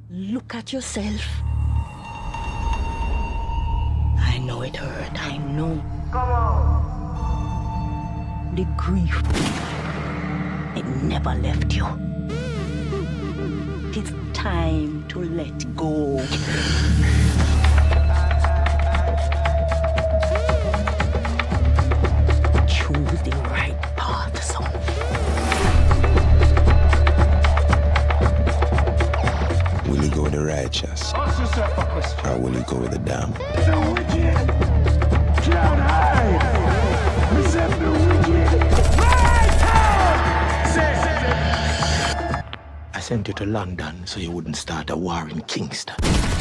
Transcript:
Look at yourself. I know it hurt. I know. Come on. The grief. It never left you. It's time to let go. Choose the right path, son. Will you go with the righteous? Ask yourself a question. Or will you go with the damned? The wicked can't hide. Resent the wicked. Right hand! I sent you to London so you wouldn't start a war in Kingston.